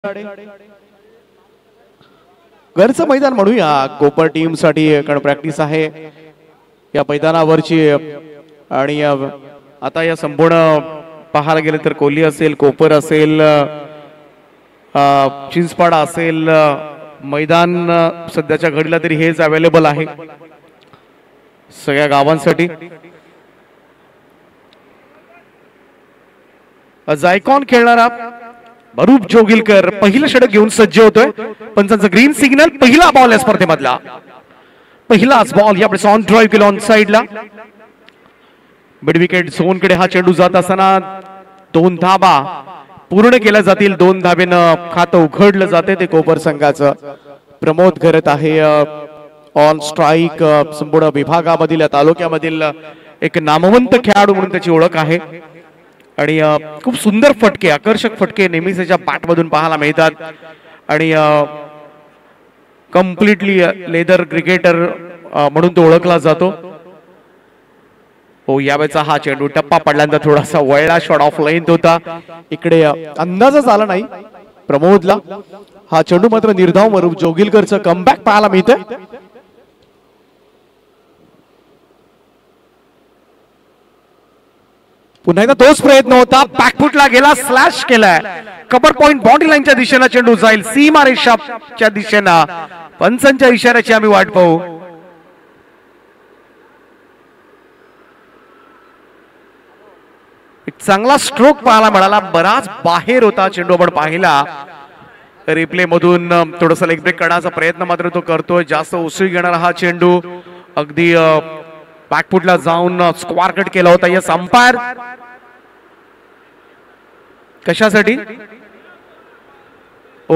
घरचं मैदान म्हणूया कोपर टीम साठी, कारण प्रॅक्टिस आहे या मैदानावरची। आणि आता या संपूर्ण पाहायला गेले तर कोल्ही असेल, कोपर असेल, चिंचपाडा असेल, मैदान सध्याच्या घडीला तरी हेच अवेलेबल आहे सगळ्या गावांसाठी। जायकॉन खेळणारा मरूप जोगिलकर पहिलं षटक घेऊन सज्ज होतोय। पंचांचा ग्रीन सिग्नल, पहिला बॉल या स्पर्धेमधला, पहिलाच बॉल यावेळेस ऑन ड्राइव्ह केला ऑन साइडला। मिड विकेट झोन कडे हा चेंडू जात असताना 2 धाबा पूर्ण केल्या जातील। 2 धाबेनं खातं उघडलं जाते ते कोपर संघाचं। प्रमोद करत आहे ऑन स्ट्राइक। संपूर्ण विभागामधील तालुक्यामधील एक नामवंत खेळाडू म्हणून त्याची ओळख आहे आणि खूप सुंदर फटके, आकर्षक फटके नेहमीच त्याच्या बॅट मधून पाहायला मिळतात आणि कम्प्लिटली लेदर क्रिकेटर म्हणून तो ओळखला जातो। हो, यावेळेचा हा चेंडू टप्पा पडल्यानंतर थोडासा वळला, शॉट ऑफ लाईन होता, इकडे अंदाजच आला नाही प्रमोदला। हा चेंडू मात्र निर्धाव मरूप जोगिलकरचं कमबॅक पाहायला मिळतंय। पुन्हा एकदा तोच प्रयत्न होता, बॅकफुटला गेला, स्लॅश केलाय, कव्हर पॉइंट बाउंड्री लाईनच्या दिशेने चेंडू जाईल, सीमा रेषाच्या दिशेने। पंचांच्या इशाऱ्याची आम्ही वाट पाहू। एक चांगला स्ट्रोक पाहायला मिळाला, बराच बाहेर होता चेंडू, आपण पाहिला रिप्ले मधून। थोडासा लेग ब्रेक करण्याचा प्रयत्न मात्र तो करतोय, जास्त उसळी घेणारा हा चेंडू अगदी बॅकफुटला जाऊन स्क्वार कट केला होता। यस अंपायर कशासाठी? ओ,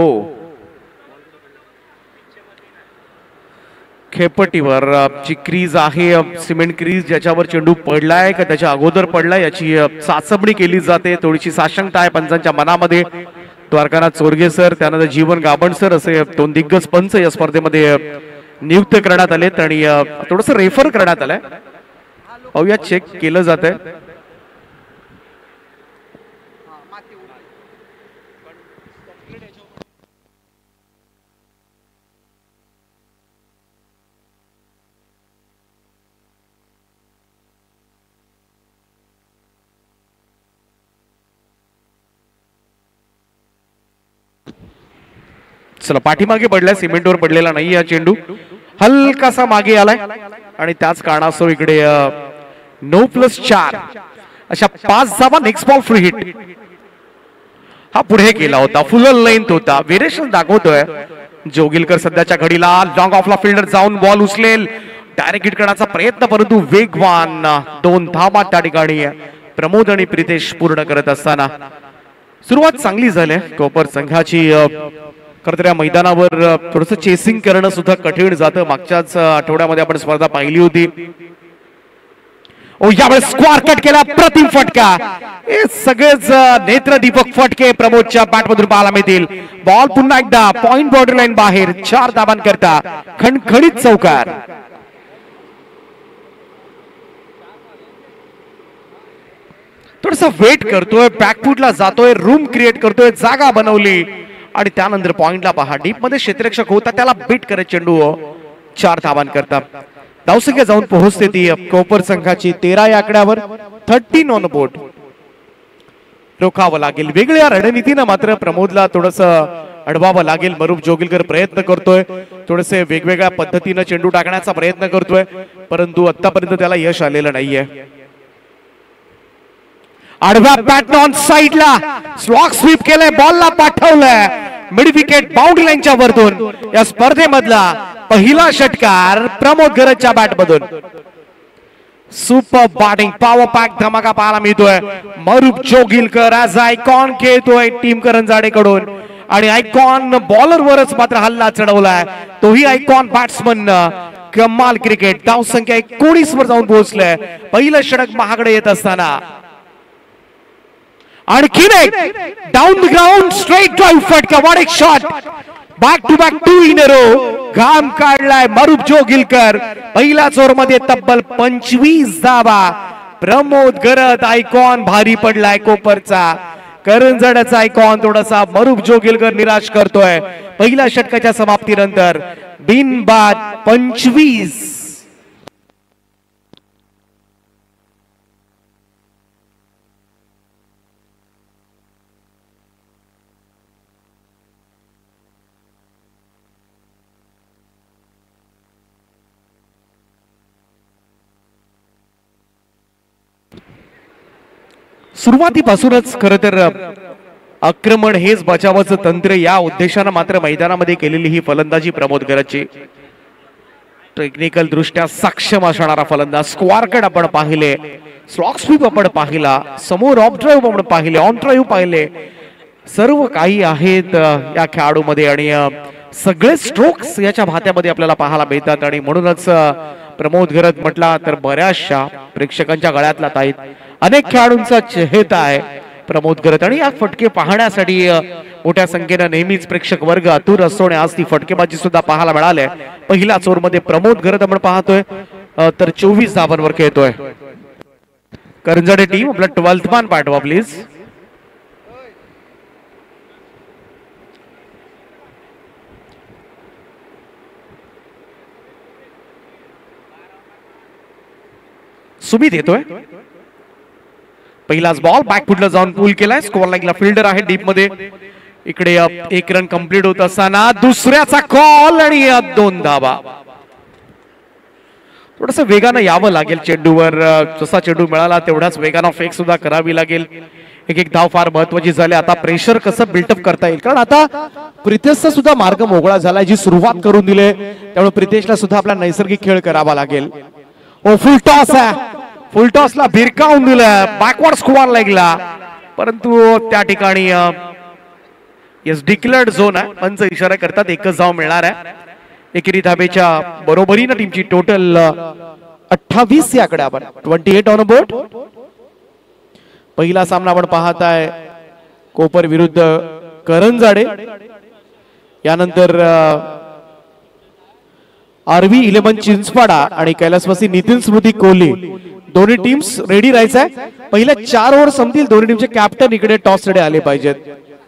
खेपटीवर जी क्रीज आहे, सिमेंट क्रीज, ज्याच्यावर चेंडू पडलाय का त्याच्या अगोदर पडलाय याची चाचपणी केली जाते। थोडीशी साशंकता आहे पंचांच्या मनामध्ये। द्वारकानाथ चोरगे सर, त्यानंतर जीवन गाबण सर असे 2 दिग्गज पंच या स्पर्धेमध्ये नियुक्त करण्यात आलेत आणि थोडस रेफर करण्यात आलंय। पाहूया, चेक केलं जात आहे। चला, पाठीमागे पडलाय, सिमेंटवर पडलेला नाही हा चेंडू, हलकासा मागे आलाय आणि त्याच कारणास्तव इकडे 9+4 अशा 5 धावा, नेक्स्ट बॉल फ्री हिट। हा पुढे केला होता, फुल लेंथ होता, व्हेरिएशन दाखवतोय जोगिलकर सध्याच्या घडीला। लॉंग ऑफला फिल्डर जाऊन बॉल उचलेल, डायरेक्ट हिट करण्याचा प्रयत्न, परंतु वेगवान 2 धावा त्या ठिकाणी प्रमोद आणि प्रितेश पूर्ण करत असताना सुरुवात चांगली झाली कोपर संघाची। खरं या मैदानावर थोडस चेसिंग करणं सुद्धा कठीण जातं। मागच्याच आठवड्यामध्ये आपण स्पर्धा पाहिली होती। ओ, यावेळेस स्क्वार कट केला, प्रतिम फटका, हे सगळेच नेत्रदीपक फटके प्रमोदच्या बॅट मधून पाहायला मिळतील। बॉल पुन्हा एकदा पॉइंट बॉर्डर लाईन बाहेर, 4 धाबांकरता खणखणीत चौकार। थोडसा वेट करतोय, बॅकफुटला जातोय, रूम क्रिएट करतोय, जागा बनवली आणि त्यानंतर पॉइंटला पहा, डीप मध्ये क्षेत्ररक्षक होता, त्याला बीट करत चेंडू 4 धाबांकरता धावसंख्या जाऊन पोहोचते ती कोपर संघाची 13 या आकड्यावर। 13 ऑन बोर्ड रोखावं लागेल। वेगळ्या रणनीतीनं मात्र प्रमोदला थोडस अडवावं लागेल। मरूप जोगिलकर प्रयत्न करतोय, थोडेसे वेगवेगळ्या पद्धतीनं चेंडू टाकण्याचा प्रयत्न करतोय, परंतु आतापर्यंत त्याला यश आलेलं नाहीये। आडव्या बॅटन ऑन साइडला स्लॉग स्वीप केलंय, बॉलला पाठवलंय मिड विकेट बाउंड्री लाईनच्या वरतून। या स्पर्धेमधला पहिला षटकार प्रमोद गरजच्या बॅट मधून। सुपर बॅटिंग, पॉवर पॅक धमाका पाहायला मिळतोय। मरूप जोगिलकर ऍज आयकॉन खेळतोय टीम करंजाडेकडून आणि आयकॉन बॉलरवरच मात्र हल्ला चढवलाय, तोही आयकॉन बॅट्समन। कमाल क्रिकेट, धाव संख्या 19 वर जाऊन पोहोचलंय। पहिलं षटक महागडे येत असताना आणखीन एक down the ground straight drive फटका, व्हाट एक shot, back to back 2 in a row, घाम काढलाय मरूप जोगिलकर। पहिल्याच ओव्हर मध्ये तब्बल 25 धावा। प्रमोद गरज आयकॉन भारी पडलाय कोपरचा, करंजड्याचा आयकॉन थोडासा मरूप जोगिलकर निराश करतोय पहिल्या षटकाच्या समाप्तीनंतर. बिनबाद 25. सुरुवातीपासूनच खरं तर आक्रमण हेच बचावाचं तंत्र या उद्देशानं मात्र मैदानामध्ये केलेली ही फलंदाजी प्रमोद गरजची. टेक्निकल दृष्ट्या सक्षम असणारा फलंदाज. स्क्वारकड आपण पाहिले, स्लॉक स्वीप आपण पाहिला, समोर ऑफ ड्राईव्ह आपण पाहिले, ऑन ड्राईव्ह पाहिले, सर्व काही आहेत या खेळाडूमध्ये आणि सगळे स्ट्रोक्स याच्या भात्यामध्ये आपल्याला पाहायला मिळतात. आणि म्हणूनच प्रमोद गरज म्हटला तर बऱ्याचशा प्रेक्षकांच्या गळ्यातला ताईत अनेक खेळाडूंचा चेहरा आहे प्रमोद गरज. आणि या फटके पाहण्यासाठी मोठ्या संख्येने नेहमीच प्रेक्षक वर्ग आतुर असतो आणि आज ती फटकेबाजी सुद्धा पाहायला मिळाली. पहिल्या ओव्हर मध्ये प्रमोद गरज आपण पाहतोय तर 24 धावांवर खेळतोय. करंजडे टीम आपला 12th मान पाठवा प्लीज. सुमित येतोय. पहिलाच बॉल बॅकफुटला जाऊन पूल केलाय. स्कोअर लाईनला फिल्डर आहे डीप मध्ये. इकडे 1 रन कंप्लीट होत असताना दुसऱ्याचा कॉल आणि 2 धावा. थोडस वेगानं यावं लागेल चेंडूवर. जसा चेंडू मिळाला तेवढाच वेगानं फेक सुद्धा करावी लागेल. एक धाव फार महत्वाची झाली. आता प्रेशर कसं बिल्टअप करता येईल, कारण आता प्रितेशचा सुद्धा मार्ग मोकळा झाला. जी सुरुवात करून दिले त्यामुळे प्रितेशला सुद्धा आपला नैसर्गिक खेळ करावा लागेल. फुल टॉस आहे. फुल टॉसला भिरकावून दिलं बॅकवर्ड स्क्वेअर लेगला, परंतु त्या ठिकाणी यस डिक्लेअर्ड झोन आहे. पंच इशारा करतात 1च धाव मिळणार आहे. एकेरी धाबेच्या बरोबरीनं टीमची टोटल 28 या आकडे आपण 28 ऑन बोर्ड. पहिला सामना आपण पाहताय कोपर विरुद्ध करंजाडे. यानंतर आरव्ही 11 चिंचपाडा आणि कैलासवासी नितीन स्मृती कोहली दोन्ही टीम्स रेडी राहायचंय. पहिल्या 4 ओव्हर संपतील. दोन्ही टीमचे कॅप्टन इकडे टॉस साठी आले पाहिजेत.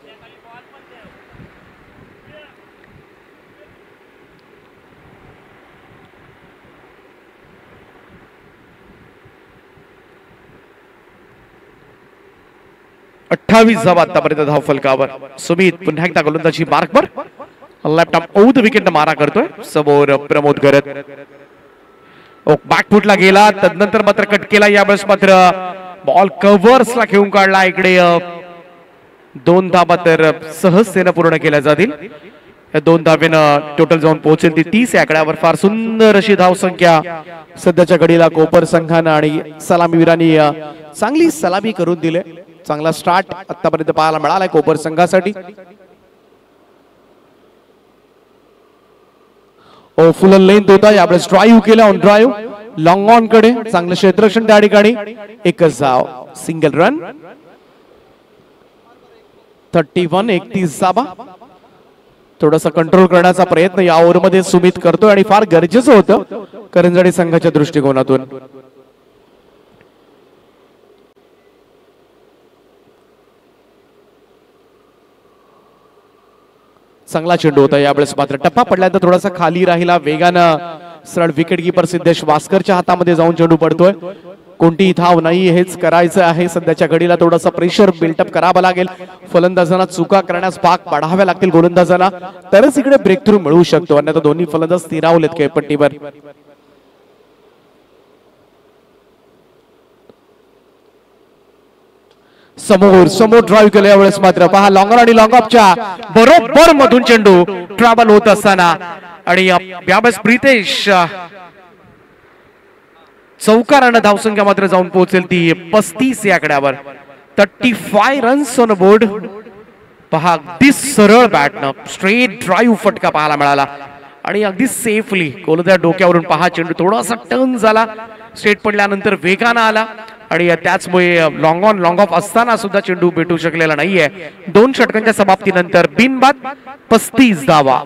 अठ्ठावीस धावा आतापर्यंत धाव फलकावर. सुमित पुन्हा एकदा गोलंदाजी मार्कवर. लॅपटॉप औद विकेट मारा करतोय. समोर प्रमोद गरज. बॅकफुटला गेला तदनंतर मात्र कट केला. यावेळेस मात्र बॉल कव्हर्सला घेऊन काढला. इकडे 2 धावा तर सहजतेनं पूर्ण केल्या जातील. या 2 धावेनं टोटल जाऊन पोहोचेल ती 30 या आकड्यावर. फार सुंदर अशी धाव संख्या सध्याच्या घडीला कोपर संघानं आणि सलामीवीरांनी चांगली सलामी करून दिले. चांगला स्टार्ट आतापर्यंत पाहायला मिळालाय कोपर संघासाठी. फुल लेंथ होता. यावेळेस ड्राईव्ह केला. ऑन ड्राईव्ह लॉंग ऑन कडे चांगलं क्षेत्ररक्षण त्या ठिकाणी. 1च धाव सिंगल रन. 31 धावा. थोडासा कंट्रोल करण्याचा प्रयत्न या ओव्हर मध्ये सुमित करतोय आणि फार गरजेचं होतं करंजडे संघाच्या दृष्टिकोनातून. चांगला चेंडू होता. यावेळेस मात्र टप्पा पडल्यानंतर थोडासा खाली राहिला. वेगानं सरळ विकेट कीपर सिद्धेश वास्करच्या हातामध्ये जाऊन चेंडू पडतोय. कोणतीही धाव नाही हेच करायचं आहे. सध्याच्या घडीला थोडासा प्रेशर बिल्टअप करावा लागेल. फलंदाजांना चुका करण्यास भाग पाडाव्या लागतील गोलंदाजांना, तरच इकडे ब्रेक थ्रू मिळू शकतो. अन्यथा दोन्ही फलंदाज स्थिरावलेत खेळपट्टीवर. समोर ड्राईव्ह केलं. यावेळेस मात्र पहा लॉंगर आणि लॉंग ऑफच्या बरोबर मधून चेंडू ट्रॅव्हल होत असताना आणि यावेळेस प्रितेश चौकारानं धावसंख्या मात्र जाऊन पोहोचेल ती 35 या आकड्यावर. 35 रन्स ऑन बोर्ड. पहा अगदी सरळ बॅटनं स्ट्रेट ड्राईव्ह फटका पाहायला मिळाला आणि अगदी सेफली गोलंदाज डोक्यावरून पहा चेंडू थोडासा टर्न झाला. स्ट्रेट पडल्यानंतर वेगानं आला आणि त्याचमुळे लॉंग ऑन लॉंग ऑफ असताना सुद्धा चेंडू भेटू शकलेला नाहीये. 2 षटकांच्या समाप्तीनंतर बिनबाद 35 धावा.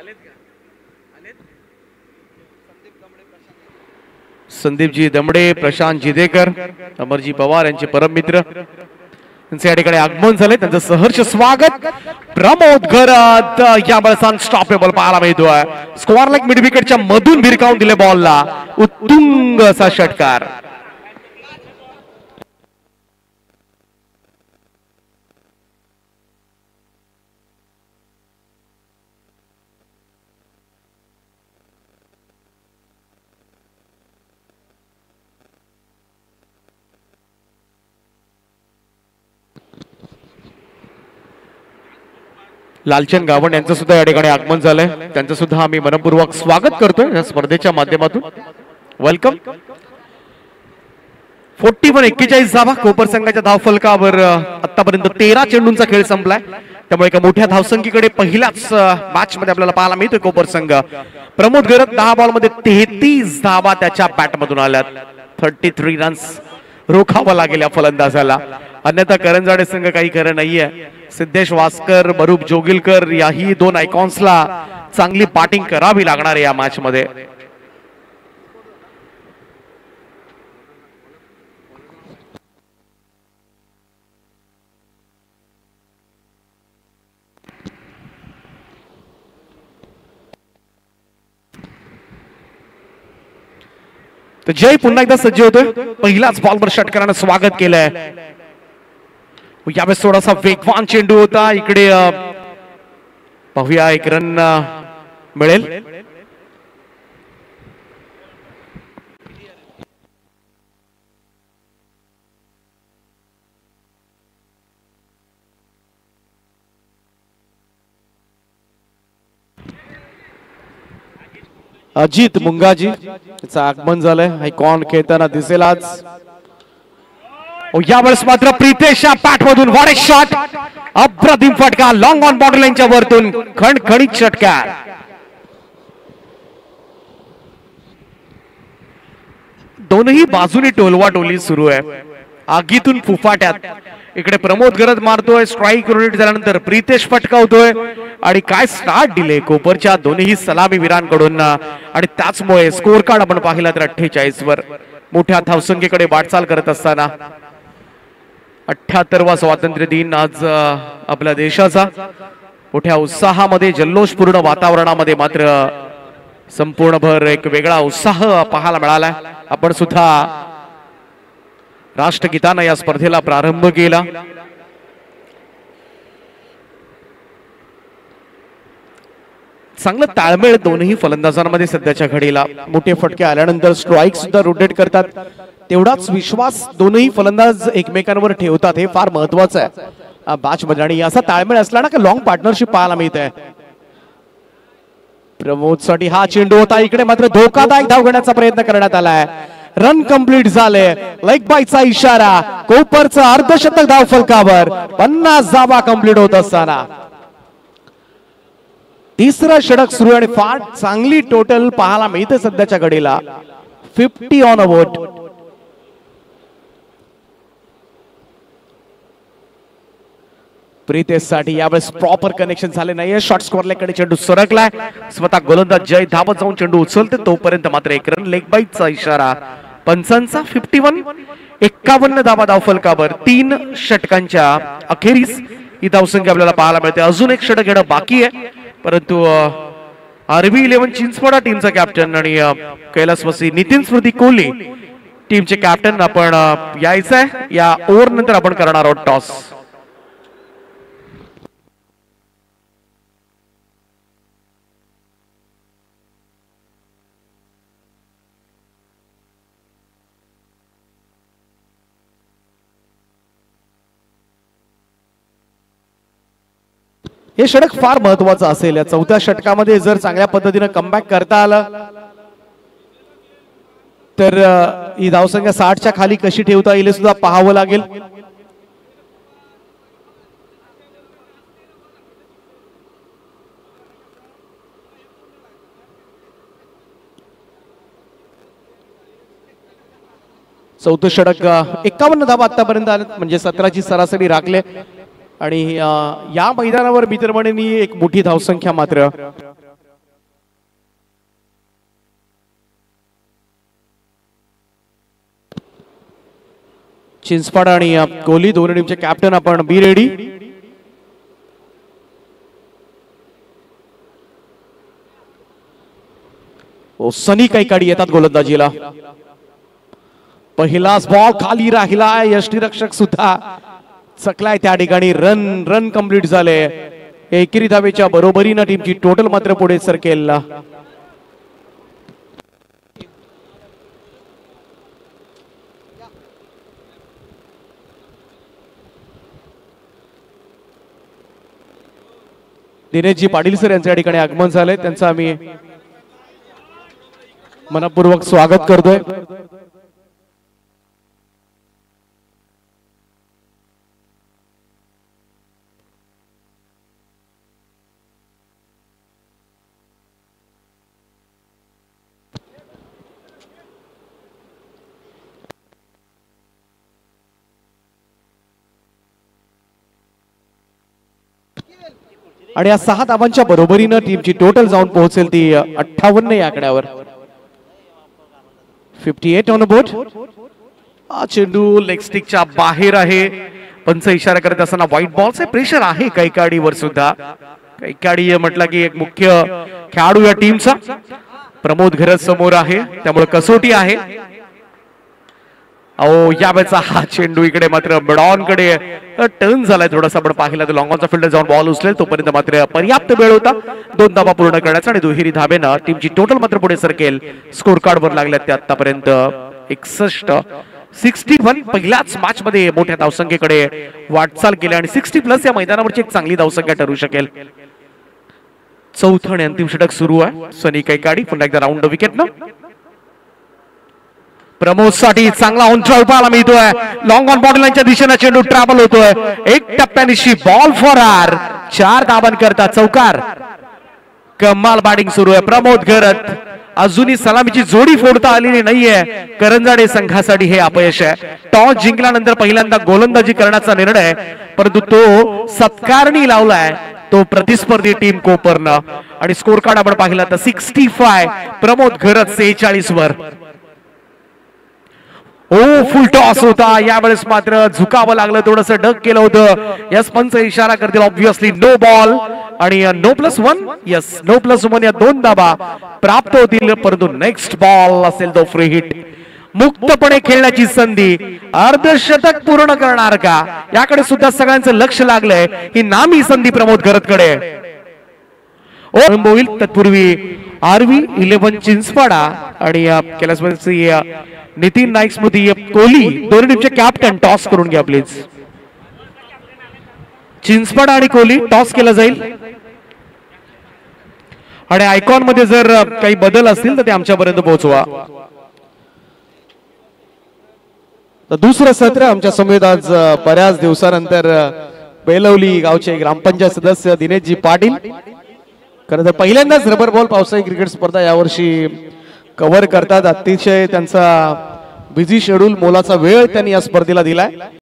संदीपजी दमडे, प्रशांत जिदेकर, अमरजी पवार यांचे परम मित्र त्यांचे या ठिकाणी आगमन झाले. त्यांचं सहर्ष स्वागत. प्रमोद घरत या बळस अनस्टॉपेबल पाहायला मिळतोय. स्क्वेअर लेग मिड विकेटच्या मधून भिरकावून दिले बॉलला उत्तुंग असा षटकार. लालचंद गावंड यांचं सुद्धा या ठिकाणी आगमन झालंय. त्यांचं सुद्धा आम्ही मनपूर्वक स्वागत करतोय या स्पर्धेच्या माध्यमातून. वेलकम. 41 धावा कोपर संघाच्या धावफलकावर. आतापर्यंत 13 चेंडूंचा खेळ संपलाय. त्यामुळे एका मोठ्या धावसंख्येकडे पहिल्याच मॅच मध्ये आपल्याला पाहायला मिळतोय कोपर संघ. प्रमोद घरत 10 बॉल मध्ये 33 धावा त्याच्या बॅटमधून आल्यात. 33 रन्स रोखावं लागेल या फलंदाजाला, अन्यथा करंजाडे संघ काही खरं नाहीये. सिद्धेश वास्कर, बरूप जोगिलकर याही दोन आयकॉन्सला चांगली बॅटिंग करावी लागणार आहे या मॅच मध्ये. तर जय पुन्हा एकदा सज्ज होतोय. पहिलाच बॉलवर षटकारानं स्वागत केलंय. यावेळेस थोडासा वेगवान चेंडू होता. इकडे पाहूया एक रन मिळेल. अजित मुंगाजी याचं आगमन झालंय. आयकॉन खेळताना दिसेल आज. यावेळेस मात्र प्रितेशच्या पॅट मधून व्हॉट अ शॉट. अप्रतिम फटका लॉंग ऑन बॉर्डर लाईनच्या वरतून खणखणीत षटकार. दोनही बाजूनी टोलवाटोली सुरू आहे. आगीतून फुफाट्यात. इकडे प्रमोद घरत मारतोय. स्ट्राईक रोटेट झाल्यानंतर प्रितेश फटकावतोय. आणि काय स्टार्ट दिले कोपरच्या दोन्ही सलामी वीरांकडून. आणि त्याचमुळे स्कोर कार्ड आपण पाहिला तर 48 वर मोठ्या धावसंख्येकडे वाटचाल करत असताना 78वा स्वातंत्र्य दिन आज आपल्या देशाचा. मोठ्या उत्साहामध्ये जल्लोषपूर्ण वातावरणामध्ये मात्र संपूर्णभर एक वेगळा उत्साह पाहायला मिळाला. आपण सुद्धा राष्ट्रगीतानं या स्पर्धेला प्रारंभ केला. चांगलं ताळमेळ दोनही फलंदाजांमध्ये सध्याच्या घडीला. मोठे फटके आल्यानंतर स्ट्राईक सुद्धा रोटेट करतात. तेवढाच विश्वास दोनही फलंदाज एकमेकांवर ठेवतात. हे फार महत्वाचं आहे मॅच मध्ये. आणि असा ताळमेळ असला ना की लॉंग पार्टनरशिप पाहायला मिळते. प्रमोद साठी हा चेंडू होता. इकडे मात्र धोकादायक धाव घेण्याचा प्रयत्न करण्यात आलाय. रन कंप्लीट झाले. लेग बाईचा इशारा. कोपरचं अर्धशतक धाव फलकावर. 50 धावा कंप्लीट होत असताना तिसरा षटक सुरू. आणि फार चांगली टोटल पाहायला मिळते सध्याच्या घडीला. 50 ऑन अ बोट. प्रितेश साठी यावेळेस प्रॉपर कनेक्शन झाले नाहीये. शॉर्ट स्कोअर लेगकडे चेंडू सरकलाय. स्वतः गोलंदाज जय धावत जाऊन चेंडू उचलते तोपर्यंत मात्र एक रन. लेग बाईटचा इशारा. पंचांचा 51. 51 धावा धावफलकावर. 3 षटकांच्या अखेरीस ही धावसंख्या आपल्याला पाहायला मिळते. अजून एक षटक घेणं बाकी आहे. परंतु RB11 चिंचवडा टीमचा कॅप्टन आणि कैलासवासी नितीन स्मृती कोहली टीमचे कॅप्टन आपण यायचंय. या ओव्हर नंतर आपण करणार आहोत टॉस. हे षटक फार महत्वाचं असेल. या चौथ्या षटकामध्ये जर चांगल्या पद्धतीने कमबॅक करता आलं तर ही धावसंख्या 60च्या खाली कशी ठेवता येईल सुद्धा पाहावं लागेल. चौथं षटक 51 धावा आतापर्यंत आले. म्हणजे 17ची सरासरी राखले. आणि या मैदानावर मित्रमंडळींनी एक मोठी धावसंख्या मात्र चिंचपाडा आणि कोहली दोन्ही टीमचे कॅप्टन आपण बी रेडी. सनी कैकाडी येतात गोलंदाजीला. पहिलाच बॉल खाली राहिला. यष्टीरक्षक सुद्धा चकलाय त्या ठिकाणी. रन कंप्लीट झाले. एकेरी धावेच्या बरोबरीनं टीमची टोटल मात्र पुढे सरकेल. दिनेशजी पाटील सर यांच्या ठिकाणी आगमन झालंय. त्यांचं आम्ही मनपूर्वक स्वागत करतोय. आणि या 6 धावांच्या बरोबरीनं टीमची टोटल जाऊन पोहोचेल ती 58 या आकड्यावर. 58 ऑन बोर्ड. चेंडू लेग स्टिकच्या बाहेर आहे. पंच इशारा करत असताना व्हाईट बॉलचे प्रेशर आहे कैकाडीवर सुद्धा. कैकाडी म्हटलं की एक मुख्य खेळाडू या टीमचा. प्रमोद घरत समोर आहे त्यामुळे कसोटी आहे. यावेळेचा हा चेंडू इकडे मात्र मिडॉन कडे टर्न झालाय थोडासा. आपण पाहिला तर लॉंग ऑनचा फील्डर जाऊन बॉल उचलेल तोपर्यंत मात्र पर्याप्त वेळ होता 2 धावा पूर्ण करण्याचा. आणि दुहेरी धावेनं टीमची टोटल मात्र पुढे सरकेल. स्कोर कार्ड वर लागल्यात ते आतापर्यंत 61 पहिल्याच मॅच मध्ये मोठ्या धावसंख्येकडे वाटचाल केली. आणि 60+ या मैदानावरची एक चांगली धावसंख्या ठरू शकेल. चौथं आणि अंतिम षटक सुरू आहे. सनी कैकाडी पुन्हा एकदा राऊंड विकेट न. प्रमोद साठी चांगला उंचावर पाहायला मिळतोय. लॉंग ऑन बॉडी लाईनच्या दिशेने चेंडू ट्रॅव्हल होतोय. एक टप्प्यानिशी बॉल फॉर आर. 4 धावां करता चौकार. कमाल बॅटिंग सुरू आहे. प्रमोद घरत अजूनही सलामीची जोडी फोडता आलेली नाहीये. करंजाडे संघासाठी हे अपयश आहे. टॉस जिंकल्यानंतर पहिल्यांदा गोलंदाजी करण्याचा निर्णय परंतु तो सत्कारणी लावलाय तो प्रतिस्पर्धी टीम कोपरनं. आणि स्कोर कार्ड आपण पाहिला तर 65. प्रमोद घरत 46 वर. फुल टॉस होता. यावेळेस मात्र झुकावं लागलं. थोडंसं डक केलं होतं. यस पंच इशारा करतील ऑब्विसली नो बॉल. आणि No+1. यस No+1 या 2 धावा प्राप्त होतील. परंतु नेक्स्ट बॉल असेल तो फ्री हिट. मुक्तपणे खेळण्याची संधी. अर्धशतक पूर्ण करणार का याकडे सुद्धा सगळ्यांचं लक्ष लागलंय. ही नामी संधी प्रमोद घरतकडे होईल. तत्पूर्वी RV 11 चिंचपाडा आणि कैलासवासी नितीन नाईक स्मृती कोहली दोन्ही टीमचे कॅप्टन टॉस करून घ्या प्लीज. चिंचपाडा आणि कोहली टॉस केला जाईल. आणि आयकॉन मध्ये जर काही बदल असतील तर ते आमच्यापर्यंत पोहोचवा. तर दुसरं सत्र आमच्या समेत आज बऱ्याच दिवसानंतर बेलवली गावचे ग्रामपंचायत सदस्य दिनेशजी पाटील. खरं तर पहिल्यांदाच रबर बॉल पावसाळी क्रिकेट स्पर्धा यावर्षी कव्हर करतात. अतिशय त्यांचा बिझी शेड्यूल मोलाचा वेळ त्यांनी या स्पर्धेला दिलाय.